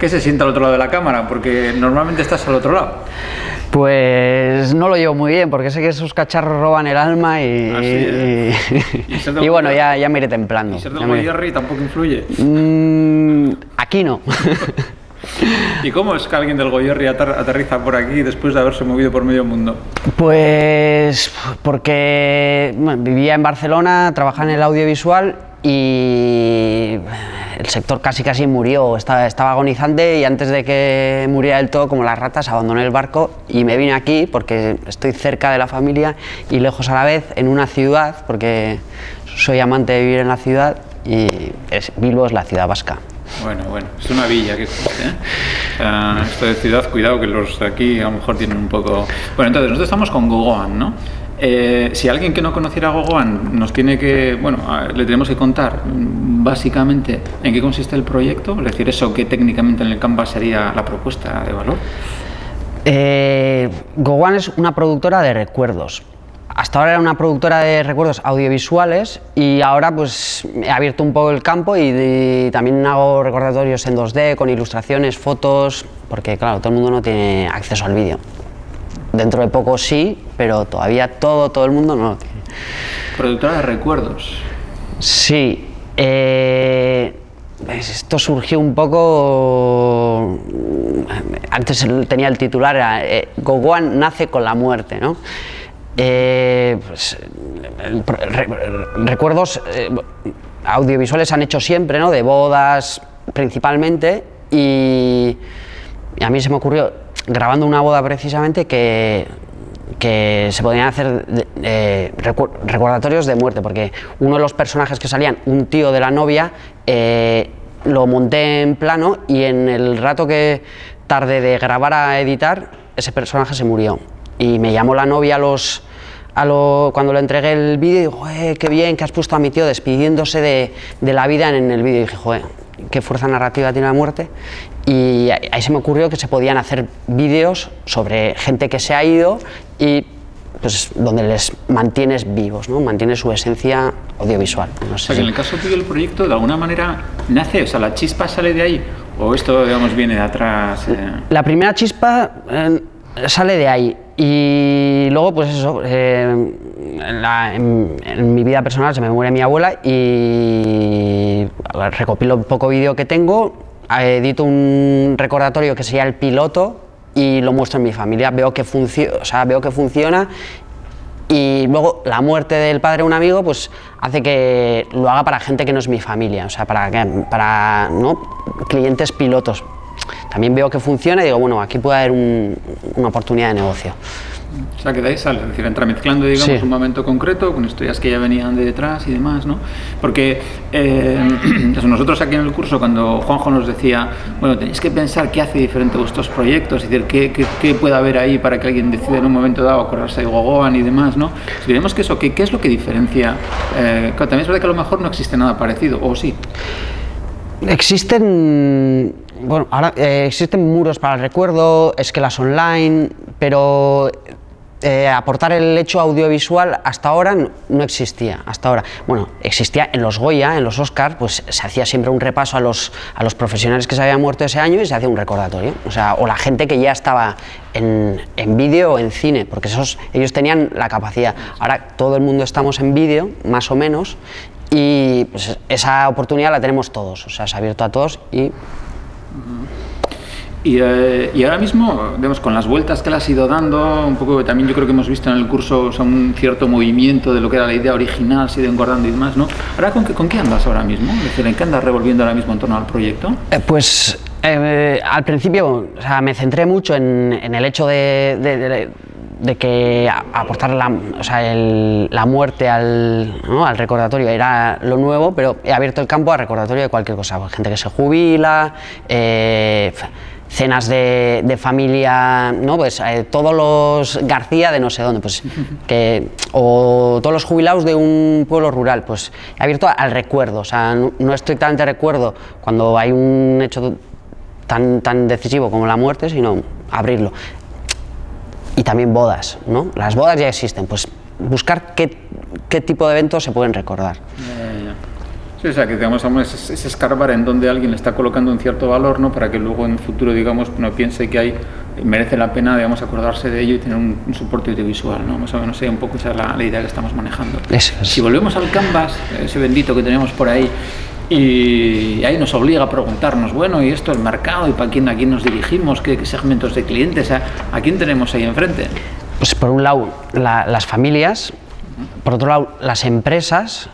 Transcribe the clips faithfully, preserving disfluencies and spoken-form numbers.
¿Qué se siente al otro lado de la cámara? Porque normalmente estás al otro lado. Pues no lo llevo muy bien, porque sé que esos cacharros roban el alma y, ¿Ah, sí, eh? y, y, y bueno, ya, ya me iré templando. ¿Y ser del Goierri tampoco influye? Mm, aquí no. ¿Y cómo es que alguien del Goierri aterriza por aquí después de haberse movido por medio mundo? Pues porque bueno, vivía en Barcelona, trabajaba en el audiovisual y el sector casi casi murió, estaba, estaba agonizante, y antes de que muriera del todo, como las ratas, abandoné el barco y me vine aquí porque estoy cerca de la familia y lejos a la vez, en una ciudad, porque soy amante de vivir en la ciudad, y es, Bilbo es la ciudad vasca. Bueno, bueno, es una villa que existe, ¿eh? Uh, esto de ciudad, cuidado que los de aquí a lo mejor tienen un poco... Bueno, entonces nosotros estamos con Gogoan, ¿no? Eh, si alguien que no conociera Gogoan nos tiene que, bueno, le tenemos que contar básicamente en qué consiste el proyecto, es decir, eso que técnicamente en el Canvas sería la propuesta de valor. Eh, Gogoan es una productora de recuerdos. Hasta ahora era una productora de recuerdos audiovisuales y ahora pues he abierto un poco el campo y, y también hago recordatorios en dos D con ilustraciones, fotos, porque claro, todo el mundo no tiene acceso al vídeo. Dentro de poco sí, pero todavía todo, todo el mundo no lo tiene. Productora de recuerdos. Sí. Eh, esto surgió un poco... Antes tenía el titular, era eh, Gogoan nace con la muerte, ¿no? Eh, pues, re, re, recuerdos eh, audiovisuales se han hecho siempre, ¿no? De bodas principalmente, y, y a mí se me ocurrió, grabando una boda precisamente, que, que se podían hacer eh, recu recordatorios de muerte, porque uno de los personajes que salían, un tío de la novia, eh, lo monté en plano y en el rato que tardé de grabar a editar, ese personaje se murió. Y me llamó la novia a los, a lo, cuando le entregué el vídeo y dijo, joder, qué bien que has puesto a mi tío despidiéndose de, de la vida en el vídeo. Y dije, joder, qué fuerza narrativa tiene la muerte. Y ahí se me ocurrió que se podían hacer vídeos sobre gente que se ha ido y pues donde les mantienes vivos, ¿no? Mantienes su esencia audiovisual. No sé o sea, si... En el caso tuyo el proyecto de alguna manera nace, o sea, la chispa sale de ahí, o esto, digamos, viene de atrás. Eh... La primera chispa eh, sale de ahí. Y luego, pues eso, eh, en, la, en, en mi vida personal se me muere mi abuela y recopilo un poco vídeo que tengo, edito un recordatorio que sería el piloto y lo muestro en mi familia. Veo que, o sea, veo que funciona, y luego la muerte del padre de un amigo pues hace que lo haga para gente que no es mi familia, o sea, para, para ¿no? clientes pilotos. También veo que funciona y digo, bueno, aquí puede haber un, una oportunidad de negocio. O sea, que de ahí sale, es decir, entremezclando, digamos, sí. un momento concreto con historias que ya venían de detrás y demás, ¿no? Porque eh, nosotros aquí en el curso, cuando Juanjo nos decía, bueno, tenéis que pensar qué hace diferente vuestros proyectos, es decir, qué, qué, qué puede haber ahí para que alguien decida en un momento dado acordarse de Gogoan y demás, ¿no? Si vemos que eso, ¿qué, qué es lo que diferencia? Eh, claro, también es verdad que a lo mejor no existe nada parecido, ¿o sí? Existen, bueno, ahora eh, existen muros para el recuerdo, esquelas online, pero eh, aportar el hecho audiovisual hasta ahora no, no existía, hasta ahora. Bueno, existía en los Goya, en los Oscars, pues se hacía siempre un repaso a los, a los profesionales que se habían muerto ese año y se hacía un recordatorio, o sea, o la gente que ya estaba en, en vídeo o en cine, porque esos, ellos tenían la capacidad. Ahora todo el mundo estamos en vídeo, más o menos, y pues esa oportunidad la tenemos todos, o sea, se ha abierto a todos y... Y, eh, y ahora mismo, vemos, con las vueltas que le has ido dando, un poco también yo creo que hemos visto en el curso, o sea, un cierto movimiento de lo que era la idea original, se ha ido engordando y demás, ¿no? Ahora, ¿con qué, con qué andas ahora mismo? Es decir, ¿en qué andas revolviendo ahora mismo en torno al proyecto? Eh, pues eh, al principio, o sea, me centré mucho en, en el hecho de, de, de, de que aportar la, o sea, el, la muerte al, ¿no? al recordatorio era lo nuevo, pero he abierto el campo a recordatorio de cualquier cosa, pues, gente que se jubila, eh, cenas de, de familia, ¿no? Pues eh, todos los García de no sé dónde, pues que, o todos los jubilados de un pueblo rural, pues he abierto al recuerdo, o sea, no, no estrictamente recuerdo cuando hay un hecho tan, tan decisivo como la muerte, sino abrirlo. Y también bodas, ¿no? Las bodas ya existen, pues buscar qué, qué tipo de eventos se pueden recordar. Ya, ya, ya. Sí, o sea, que digamos, es, es escarbar en donde alguien le está colocando un cierto valor, ¿no? Para que luego en el futuro, digamos, uno piense que hay, merece la pena, digamos, acordarse de ello y tener un, un soporte audiovisual, ¿no? Más o menos, un poco esa es la, la idea que estamos manejando. Eso es. Si volvemos al Canvas, ese bendito que tenemos por ahí, y ahí nos obliga a preguntarnos, bueno, y esto el mercado, y para quién, a quién nos dirigimos, qué, qué segmentos de clientes, a, a quién tenemos ahí enfrente. Pues por un lado la, las familias, por otro lado las empresas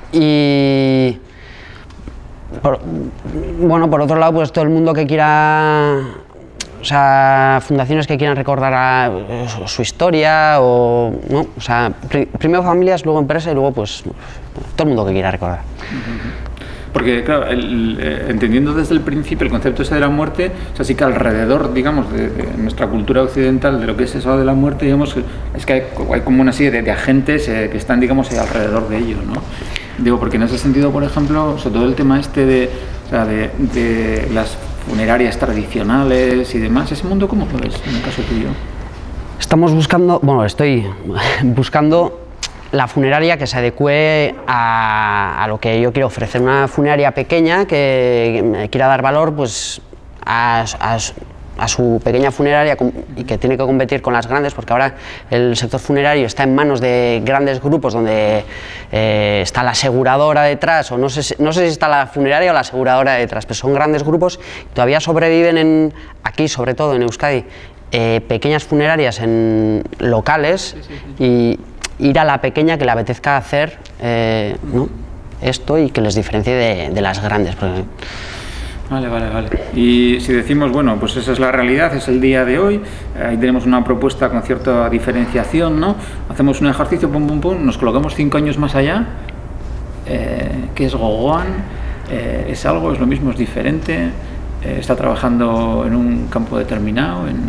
y por, bueno, por otro lado pues todo el mundo que quiera, o sea, fundaciones que quieran recordar a, a su historia o no, o sea, pri, primero familias, luego empresas y luego pues todo el mundo que quiera recordar. Uh-huh. Porque, claro, el, eh, entendiendo desde el principio el concepto ese de la muerte, o sea, sí que alrededor, digamos, de, de nuestra cultura occidental, de lo que es eso de la muerte, digamos, es que hay, hay como una serie de, de agentes eh, que están, digamos, alrededor de ello, ¿no? Digo, porque en ese sentido, por ejemplo, sobre todo el tema este de, o sea, de, de las funerarias tradicionales y demás, ¿ese mundo cómo lo ves en el caso tuyo? Estamos buscando, bueno, estoy buscando la funeraria que se adecue a, a lo que yo quiero ofrecer, una funeraria pequeña que me quiera dar valor pues a, a, a su pequeña funeraria y que tiene que competir con las grandes, porque ahora el sector funerario está en manos de grandes grupos donde eh, está la aseguradora detrás, o no sé, no sé si está la funeraria o la aseguradora detrás, pero son grandes grupos, todavía sobreviven en, aquí, sobre todo en Euskadi, eh, pequeñas funerarias en locales, sí, sí, sí. y ir a la pequeña que le apetezca hacer eh, ¿no? esto y que les diferencie de, de las grandes. Porque... Vale, vale, vale. Y si decimos, bueno, pues esa es la realidad, es el día de hoy, ahí tenemos una propuesta con cierta diferenciación, ¿no? Hacemos un ejercicio, pum, pum, pum, nos colocamos cinco años más allá, eh, ¿qué es Gogoan? Eh, ¿Es algo, es lo mismo, es diferente? Eh, ¿Está trabajando en un campo determinado? En...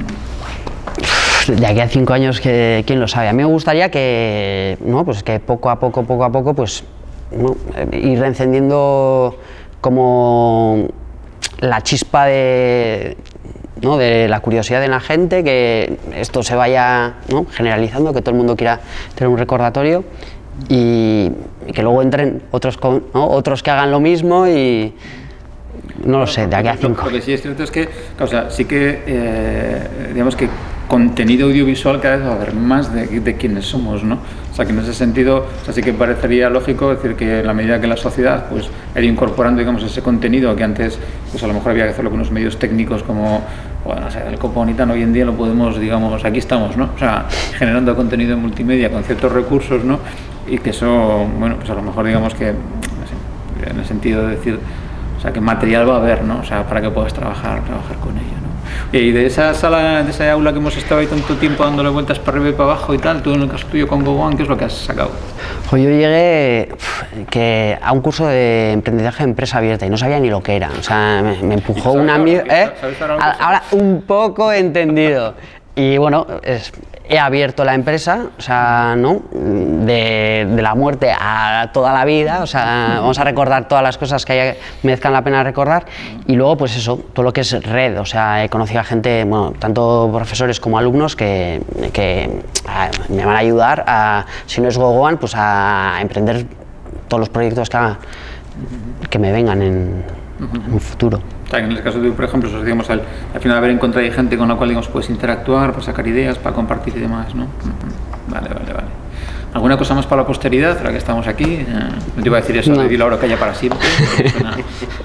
De aquí a cinco años, que, quién lo sabe. A mí me gustaría que, ¿no? Pues que poco a poco, poco a poco, pues ¿no? ir encendiendo como la chispa de, ¿no? de la curiosidad de la gente, que esto se vaya ¿no? generalizando, que todo el mundo quiera tener un recordatorio y, y que luego entren otros, con, ¿no? otros que hagan lo mismo y no lo sé, de aquí a cinco. Lo que sí es cierto es que, o sea, sí que, eh, digamos que contenido audiovisual cada vez va a haber más de, de quienes somos, ¿no? O sea, que en ese sentido, o sea, sí que parecería lógico decir que en la medida que la sociedad pues ha ido incorporando, digamos, ese contenido que antes, pues a lo mejor había que hacerlo con unos medios técnicos como, bueno, o sea, el Coponitano hoy en día lo podemos, digamos, aquí estamos, ¿no? O sea, generando contenido en multimedia con ciertos recursos, ¿no? Y que eso, bueno, pues a lo mejor digamos que, no sé, en el sentido de decir, o sea, que material va a haber, ¿no? O sea, para que puedas trabajar, trabajar con ello, ¿no? Y de esa sala, de esa aula que hemos estado ahí tanto tiempo dándole vueltas para arriba y para abajo y tal, tú en el caso tuyo con Gogoan, ¿qué es lo que has sacado? Pues yo llegué que a un curso de emprendizaje de empresa abierta y no sabía ni lo que era, o sea, me, me empujó un amigo, ¿eh? ahora, ahora un poco entendido. Y bueno, es, he abierto la empresa, o sea, ¿no? De, de la muerte a toda la vida, o sea, vamos a recordar todas las cosas que haya, merezcan la pena recordar. Y luego, pues eso, todo lo que es red, o sea, he conocido a gente, bueno, tanto profesores como alumnos que, que a, me van a ayudar a, si no es Gogoan, pues a emprender todos los proyectos que haga, que me vengan en, en un futuro. O sea, en el caso de, por ejemplo, eso, digamos, al, al final haber encontrado gente con la cual, digamos, puedes interactuar, para sacar ideas, para compartir y demás, ¿no? Uh-huh. Vale, vale, vale. ¿Alguna cosa más para la posteridad, ahora que estamos aquí? Eh, no te iba a decir eso, no. De dilo ahora que haya para siempre. Nada.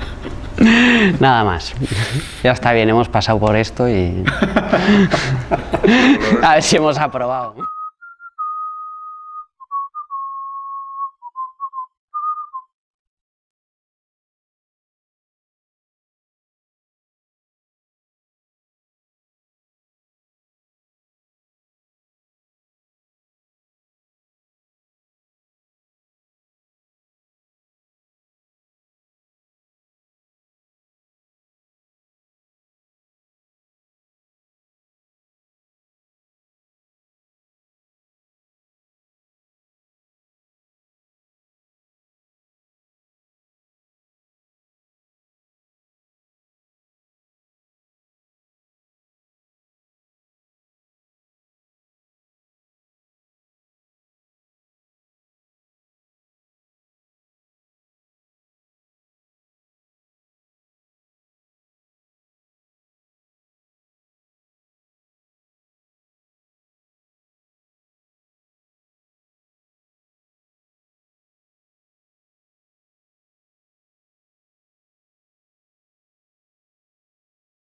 Nada más. Ya está bien, hemos pasado por esto y... a ver si hemos aprobado.